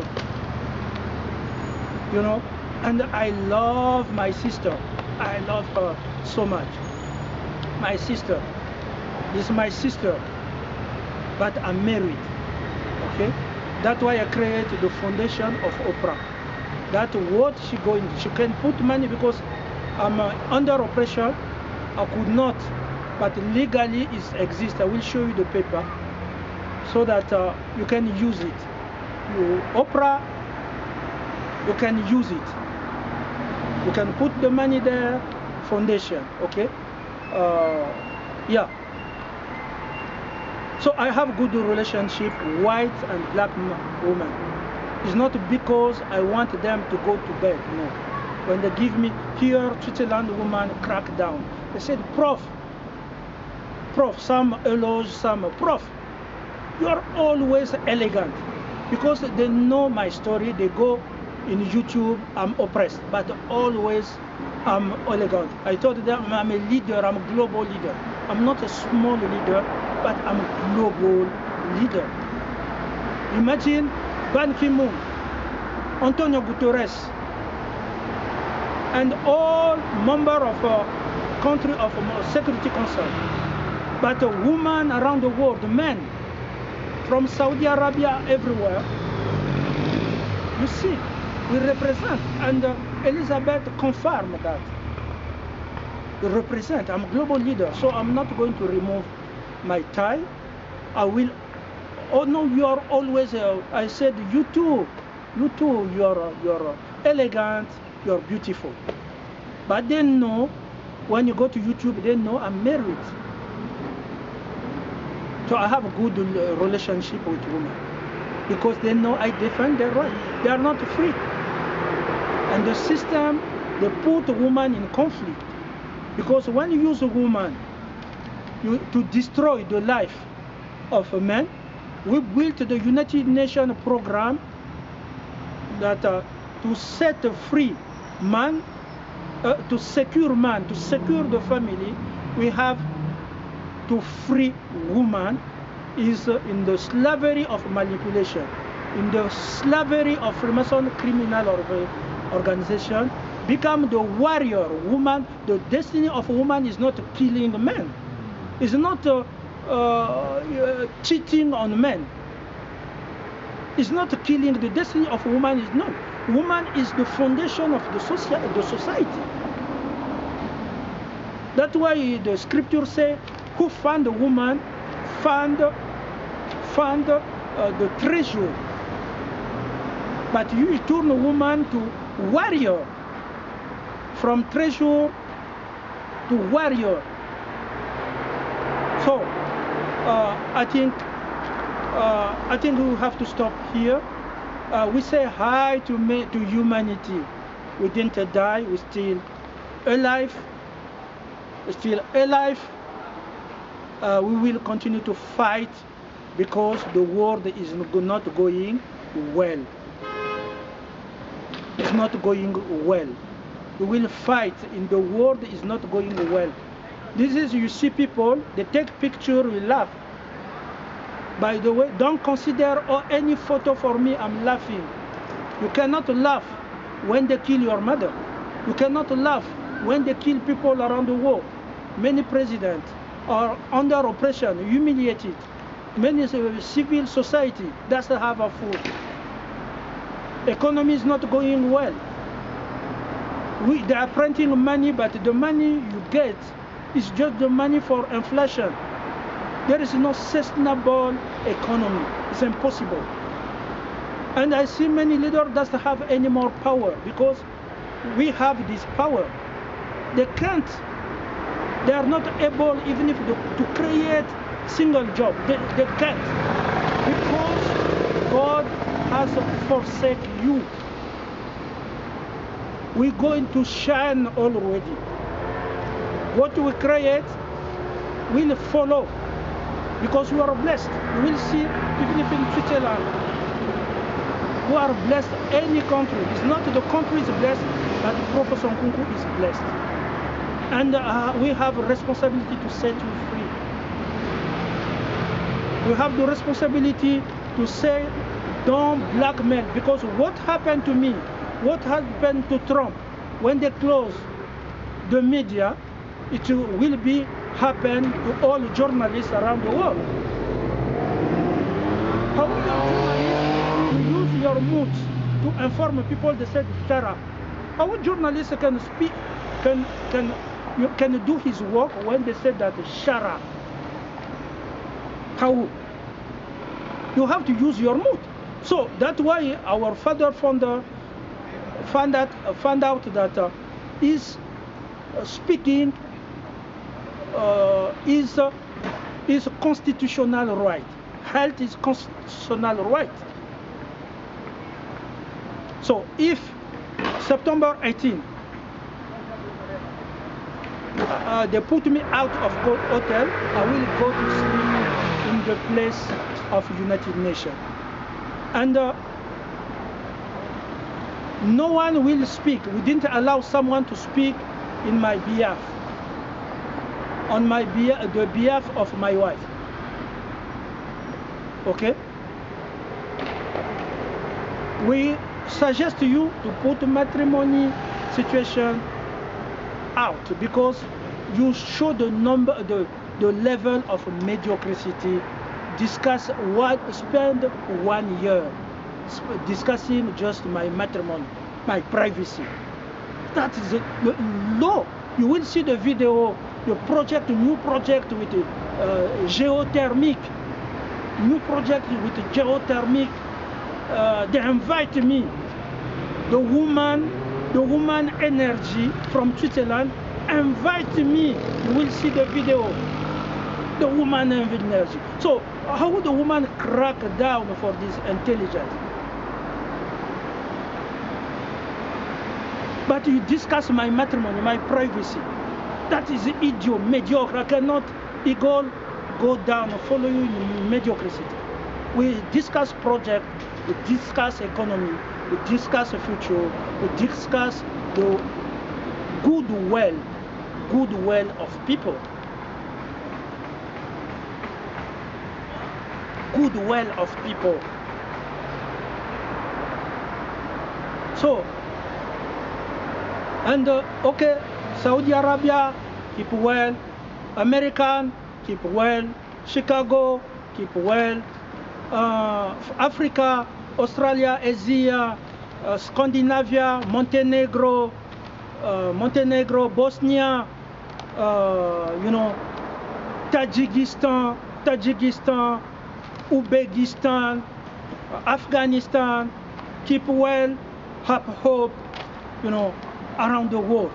You know, and I love my sister. I love her so much. My sister is my sister, but I'm married. Okay? That's why I created the foundation of Oprah. That's what she going. She can put money because I'm uh, under oppression. I could not, but legally it exists. I will show you the paper so that uh, you can use it. You, Oprah, you can use it. You can put the money there. Foundation, okay? Uh, yeah. So I have good relationship, white and black women. It's not because I want them to go to bed, no. When they give me here, Switzerland woman crack down. They said, Prof, Prof, some eloge, some Prof, you are always elegant. Because they know my story, they go in YouTube, I'm oppressed, but always I'm elegant. I told them I'm a leader, I'm a global leader. I'm not a small leader, but I'm a global leader. Imagine Ban Ki-moon, Antonio Guterres, and all members of a country of a Security Council. But a woman around the world, men, from Saudi Arabia, everywhere, you see, we represent, and uh, Elizabeth confirmed that. We represent, I'm a global leader, so I'm not going to remove my tie. I will, oh no, you are always, uh, I said, you too, you too, you are, uh, you are uh, elegant, you are beautiful. But they know, when you go to YouTube, they know I'm married. So I have a good uh, relationship with women. Because they know I defend their rights. They are not free. And the system, they put women in conflict. Because when you use a woman you, to destroy the life of a man, we built the United Nations program that uh, to set free man, uh, to secure man, to secure the family, we have to free woman is uh, in the slavery of manipulation, in the slavery of Freemason criminal or, organization, become the warrior woman. The destiny of a woman is not killing men, it's not uh, uh, uh, cheating on men, it's not killing. The destiny of a woman is not. Woman is the foundation of the, socia the society. That's why the scripture say, who found a woman found, found uh, the treasure. But you turn a woman to warrior, from treasure to warrior. So uh, I think uh, I think we have to stop here. Uh, we say hi to to humanity. We didn't die. We're still alive. We're still alive. Uh, we will continue to fight because the world is not going well. It's not going well. We will fight in the world is not going well. This is, you see people, they take picture, we laugh. By the way, don't consider oh, any photo for me, I'm laughing. You cannot laugh when they kill your mother. You cannot laugh when they kill people around the world. Many presidents are under oppression, humiliated. Many civil society doesn't have a food. Economy is not going well. We, they are printing money, but the money you get is just the money for inflation. There is no sustainable economy. It's impossible. And I see many leaders doesn't have any more power because we have this power. They can't. They are not able, even if they, to create single job. They, they can't because God has forsaken you. We're going to shine already. What we create will follow because we are blessed. You will see, even if in Switzerland, we are blessed. Any country, it's not the country is blessed, but Professor Nkunku is blessed. And uh, we have a responsibility to set you free. We have the responsibility to say, don't blackmail, because what happened to me, what happened to Trump, when they close the media, it will be happen to all journalists around the world. How will journalists to use your mood to inform people? They said, shut up. How a journalist can speak, can can you can do his work when they said that shut up? How? You have to use your mood. So that's why our father founder found out, found out that uh, is uh, speaking uh, is uh, is a constitutional right. Health is constitutional right. So if September eighteenth uh, they put me out of hotel, I will go to sleep in the place of United Nations. And uh, no one will speak. We didn't allow someone to speak in my behalf, on my behalf, the behalf of my wife. Okay? We suggest to you to put matrimony situation out because you show the number, the, the level of mediocrity. Discuss what, spend one year discussing just my matrimony, my privacy. That is a law. You will see the video, the project, new project with uh, geothermic, new project with geothermic. Uh, they invite me, the woman, the woman energy from Switzerland, invite me. You will see the video. The woman energy. So how would the woman crack down for this intelligence? But you discuss my matrimony, my privacy. That is idiot, mediocre. I cannot eagle go down, follow you in mediocrity. We discuss project, we discuss economy, we discuss the future, we discuss the goodwill, goodwill of people. Goodwill of people. So, and uh, okay, Saudi Arabia, keep well. American, keep well. Chicago, keep well. Uh, Africa, Australia, Asia, uh, Scandinavia, Montenegro, uh, Montenegro, Bosnia, uh, you know, Tajikistan, Tajikistan, Uzbekistan, uh, Afghanistan, keep well, have hope, you know, around the world.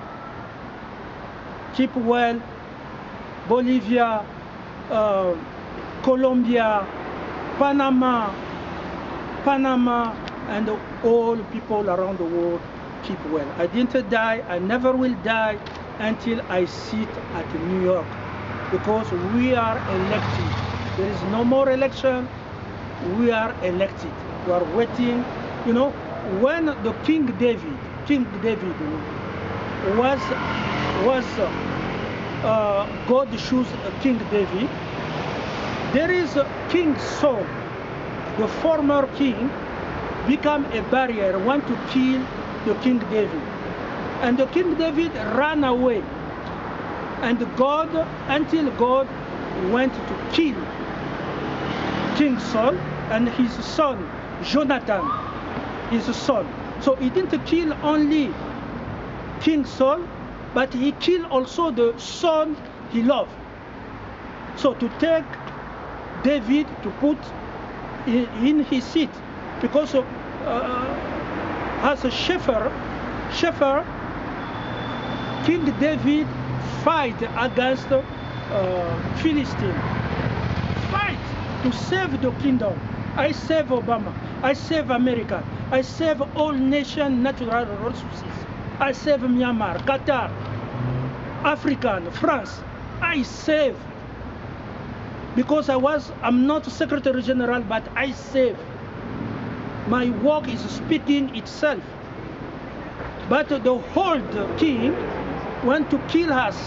Keep well, Bolivia, uh, Colombia, Panama, Panama, and all people around the world keep well. I didn't die, I never will die until I sit at New York, because we are elected. There is no more election, we are elected. We are waiting, you know, when the King David, King David was, was uh, God chose King David, there is a King Saul, the former king, become a barrier, want to kill the King David. And the King David ran away. And God, until God went to kill King Saul and his son, Jonathan, his son. So he didn't kill only King Saul, but he killed also the son he loved. So to take David to put in, in his seat, because of, uh, as a shepherd, shepherd, King David fight against uh, Philistine, fight to save the kingdom. I save Obama, I save America, I save all nation natural resources, I save Myanmar, Qatar, African, France, I save. Because I was, I'm not Secretary General, but I save. My work is speaking itself. But the old king went to kill us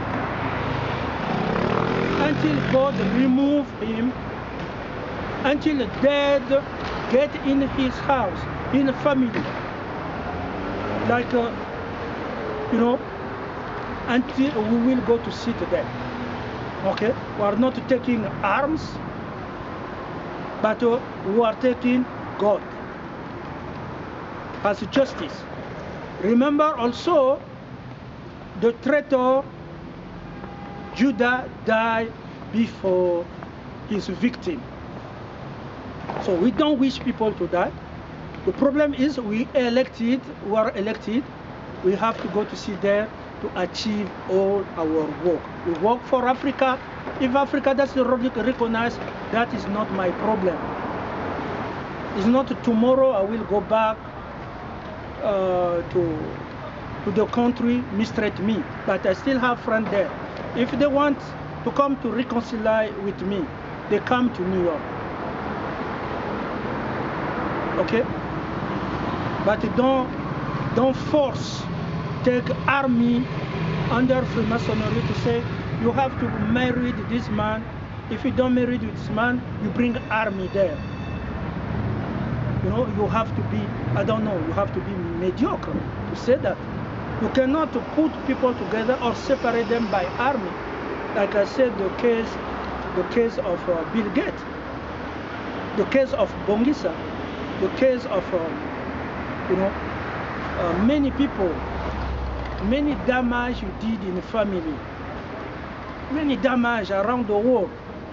until God remove him, until the dead get in his house, in a family. Like, uh, you know, until we will go to sit there. Okay, we are not taking arms, but uh, we are taking God as justice. Remember also, the traitor Judah died before his victim. So we don't wish people to die. The problem is we elected, we are elected, we have to go to sit there to achieve all our work. We work for Africa. If Africa doesn't recognize, that is not my problem. It's not tomorrow I will go back uh, to, to the country mistreat me, but I still have friends there. If they want to come to reconcile with me, they come to New York. Okay? But don't, don't force, take army under Freemasonry to say you have to marry this man. If you don't marry this man, you bring army there. You know, you have to be, I don't know, you have to be mediocre to say that. You cannot put people together or separate them by army. Like I said, the case, the case of uh, Bill Gates, the case of Bongisa, the case of, uh, you know, uh, many people, many damage you did in the family, many damage around the world.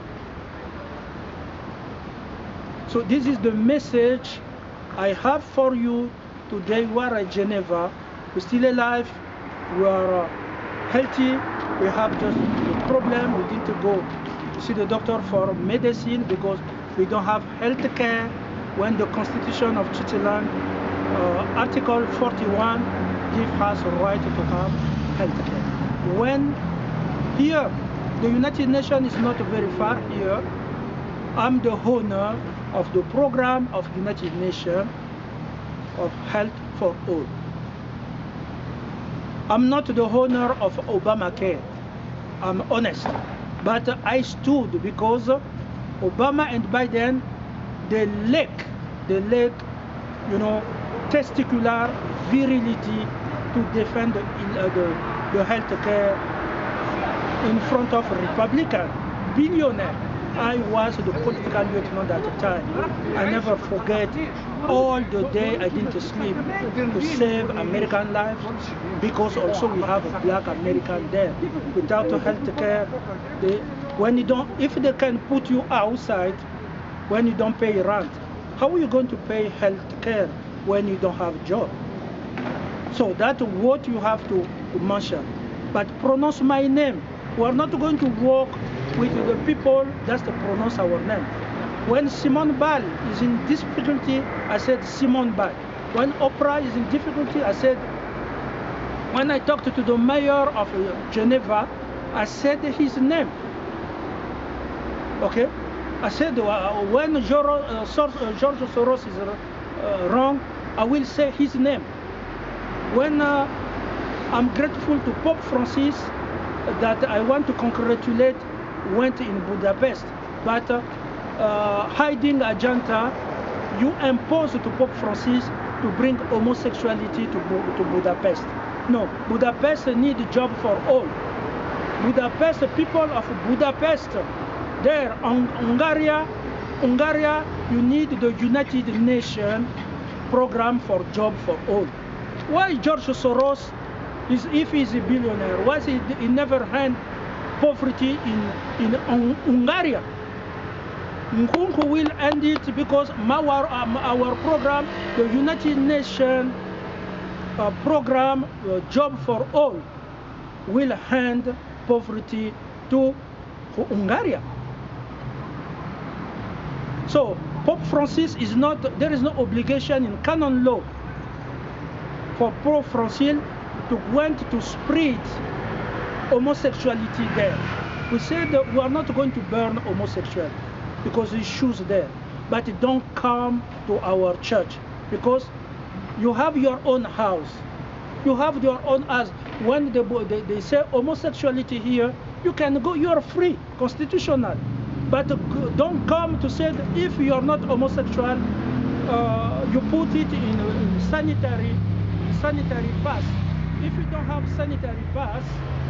So this is the message I have for you today. We are at Geneva, we're still alive, we are uh, healthy, we have just a problem, we need to go to see the doctor for medicine because we don't have health care when the Constitution of Switzerland, uh, Article forty-one, gives us a right to have health care. when here, the United Nations is not very far here, I'm the owner of the program of United Nations of Health for All. I'm not the owner of Obamacare. I'm honest. But I stood because Obama and Biden, they lack, they lack, you know, testicular virility to defend the, uh, the, the health care in front of a Republican billionaire. I was the political lieutenant at the time. I never forget all the day I didn't sleep to save American lives, because also we have a black American there. Without health care, they, when you don't, if they can put you outside when you don't pay rent, how are you going to pay health care when you don't have a job? So that's what you have to mention. But pronounce my name. We are not going to work with the people just to pronounce our name. When Simone Ball is in difficulty, I said Simone Ball. When Oprah is in difficulty, I said, when I talked to the mayor of Geneva, I said his name. Okay? I said, uh, when George uh, Soros is uh, wrong, I will say his name. When uh, I'm grateful to Pope Francis that I want to congratulate, went in Budapest, but uh, uh, hiding agenda, you impose to Pope Francis to bring homosexuality to, to Budapest. No, Budapest need a job for all. Budapest, people of Budapest, there, in Hungary, Hungary, you need the United Nations program for job for all. Why George Soros, is, if he's a billionaire, why he, he never had poverty in, in Hungary? Nkunku will end it because our, um, our program, the United Nations uh, program, uh, job for all, will hand poverty to, to Hungary. So Pope Francis is not, there is no obligation in canon law for Pope Francis to want to spread homosexuality there. We said that we are not going to burn homosexuality because it's issues there, but don't come to our church because you have your own house. You have your own house. When they, they, they say homosexuality here, you can go, you are free, constitutional. But don't come to say that if you are not homosexual, uh, you put it in, in sanitary, sanitary pass. If you don't have sanitary pass,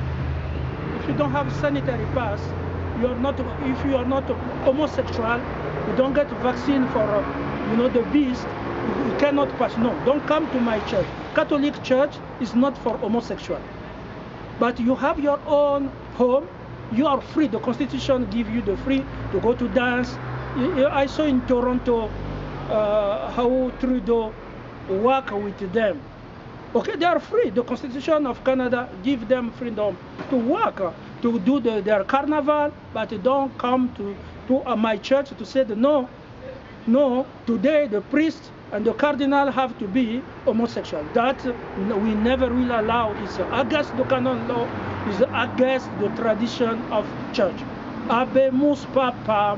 if you don't have sanitary pass, you are not. If you are not homosexual, you don't get vaccine for, uh, you know, the beast. You, you cannot pass. No, don't come to my church. Catholic Church is not for homosexual. But you have your own home. You are free. The Constitution gives you the free to go to dance. I saw in Toronto uh, how Trudeau work with them. Okay, they are free. The Constitution of Canada gives them freedom to work, uh, to do the, their carnival, but they don't come to, to uh, my church to say that no, no, today the priest and the cardinal have to be homosexual. That uh, we never will allow. It's against the canon law, it's against the tradition of church. Habemus Papa,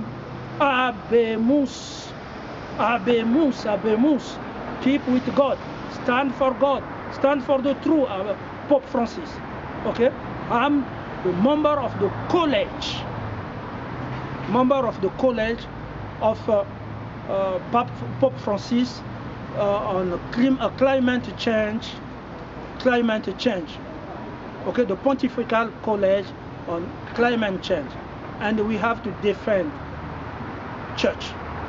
Habemus, Habemus, Habemus. Keep with God, stand for God. Stand for the true uh, Pope Francis. Okay, I'm the member of the college, member of the college of uh, uh, Pope, Pope Francis uh, on clim uh, climate change, climate change. Okay, the Pontifical College on climate change, and we have to defend church.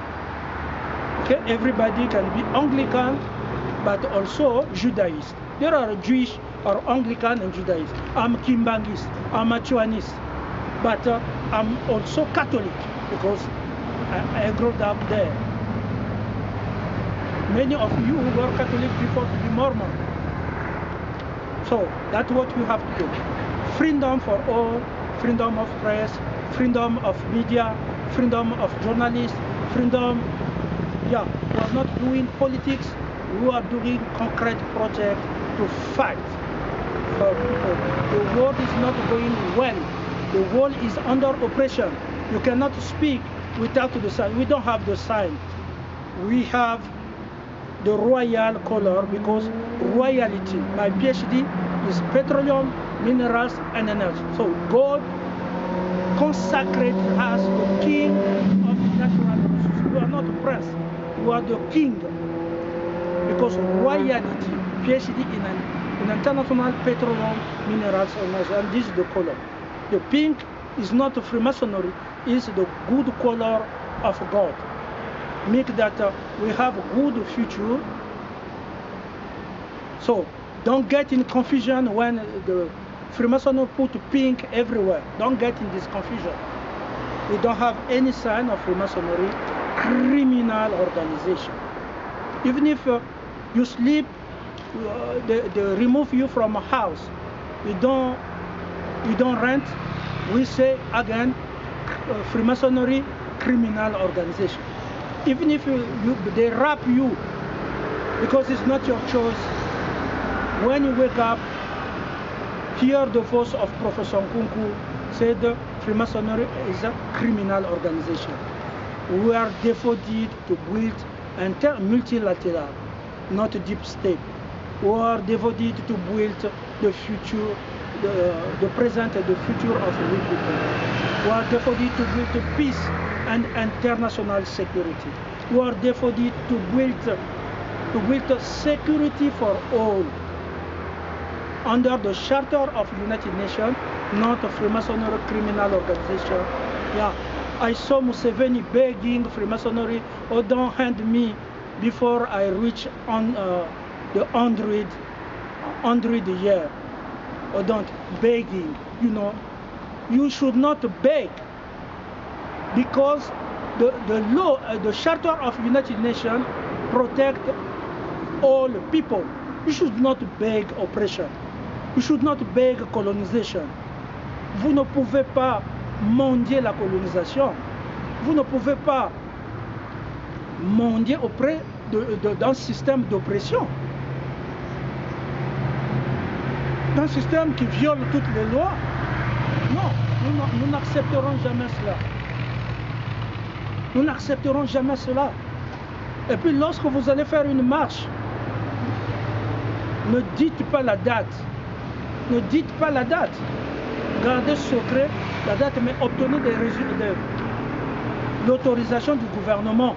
Okay, everybody can be Anglican, but also Judaist. There are Jewish or Anglican and Judaist. I'm Kimbangist, I'm a Chuanist, but uh, I'm also Catholic because I, I grew up there. Many of you were Catholic before to be Mormon. So that's what we have to do. Freedom for all, freedom of press, freedom of media, freedom of journalists, freedom. Yeah, we are not doing politics. We are doing concrete project to fight uh, people. The world is not going well. The world is under oppression. You cannot speak without the sign. We don't have the sign. We have the royal color because royalty. My PhD is petroleum, minerals, and energy. So God consecrated us the king of natural resources. We are not prince. We are the king. Because royalty, PhD in an in international petroleum, minerals, and energy. And this is the color. The pink is not Freemasonry, it's the good color of God. Make that uh, we have a good future. So don't get in confusion when the Freemasonry put pink everywhere. Don't get in this confusion. We don't have any sign of Freemasonry criminal organization. Even if uh, you sleep, uh, they, they remove you from a house. You don't, you don't rent. We say again, uh, Freemasonry criminal organization. Even if you, you, they wrap you because it's not your choice. When you wake up, hear the voice of Professor Nkunku said Freemasonry is a criminal organization. We are devoted to build a multilateral, not a deep state. We are devoted to build the future, the, the present and the future of we people. We are devoted to build peace and international security. We are devoted to build, to build security for all under the Charter of the United Nations, not a Freemasonry criminal organization. Yeah, I saw Museveni begging Freemasonry, oh, don't hand me before I reach on uh, the hundred, hundred year. Or don't begging, you know. You should not beg because the, the law, uh, the Charter of the United Nations protect all people. You should not beg oppression. You should not beg colonisation. Vous ne pouvez pas mendier la colonisation. Vous ne pouvez pas mendier auprès d'un système d'oppression. D'un système qui viole toutes les lois. Non, nous n'accepterons jamais cela. Nous n'accepterons jamais cela. Et puis lorsque vous allez faire une marche, ne dites pas la date. Ne dites pas la date. Gardez secret la date, mais obtenez des résultats, de l'autorisation du gouvernement.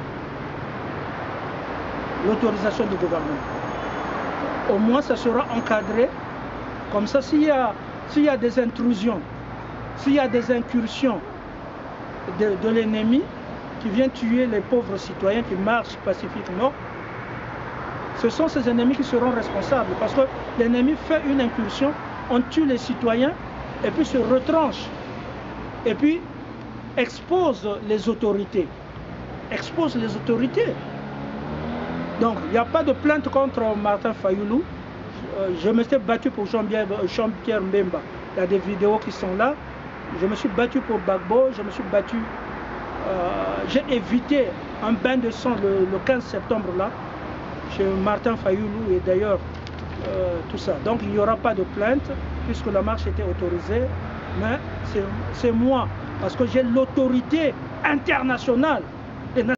L'autorisation du gouvernement. Au moins, ça sera encadré. Comme ça, s'il y a, s'il y a des intrusions, s'il y a des incursions de, de l'ennemi qui vient tuer les pauvres citoyens qui marchent pacifiquement, ce sont ces ennemis qui seront responsables parce que l'ennemi fait une incursion, on tue les citoyens et puis se retranche et puis expose les autorités. Expose les autorités. Donc il n'y a pas de plainte contre Martin Fayulu. Je me suis battu pour Jean-Pierre Jean-Pierre Mbemba. Il y a des vidéos qui sont là. Je me suis battu pour Gbagbo, je me suis battu. Euh, J'ai évité un bain de sang le, le quinze septembre là. Chez Martin Fayulu et d'ailleurs euh, tout ça. Donc il n'y aura pas de plainte puisque la marche était autorisée, mais c'est moi, parce que j'ai l'autorité internationale